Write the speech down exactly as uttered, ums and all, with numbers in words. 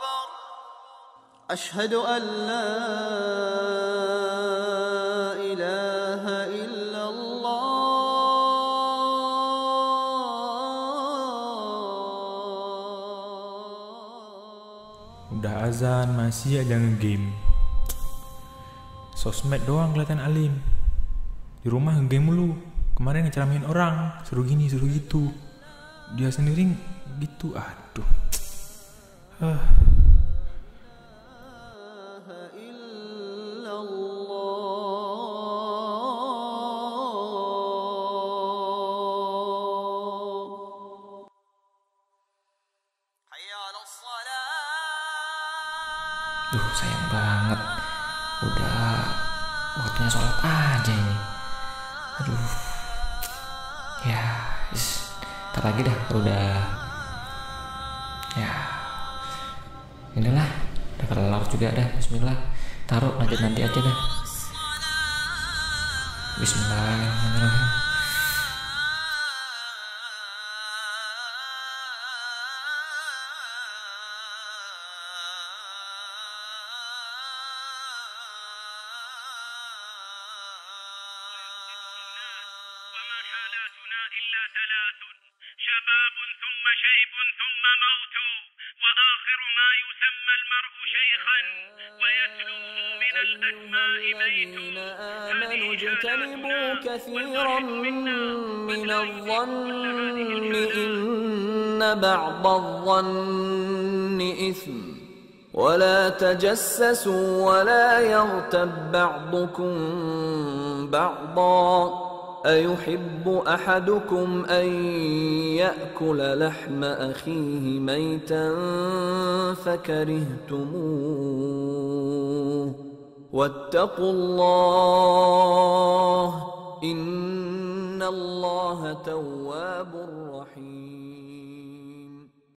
أشهد أن لا إله إلا الله. Udah azan masih aja ngegame. Sosmed doang kelihatan alim. Di rumah ngegame mulu. Kemarin ngeceramahin orang, suruh gini suruh gitu. Dia sendiri gitu, aduh. Huh. Duh, sayang banget. Udah waktunya sholat aja ini. Aduh. Ya, is. Ntar lagi dah, udah. Ya. Inilah, udah kelar juga dah. Bismillah. Taruh lanjut nanti aja dah. Bismillahirrahmanirrahim. إلا ثلاث شباب ثم شيب ثم موت وآخر ما يسمى المرء شيخا ويتلوه من الأسماء بيت. آمنوا اجتنبوا كثيرا من الظن إن بعض الظن إثم ولا تجسسوا ولا يغتب بعضكم بعضا أيحب أحدكم أن يأكل لحم أخيه ميتا فكرهتموه واتقوا الله إن الله تواب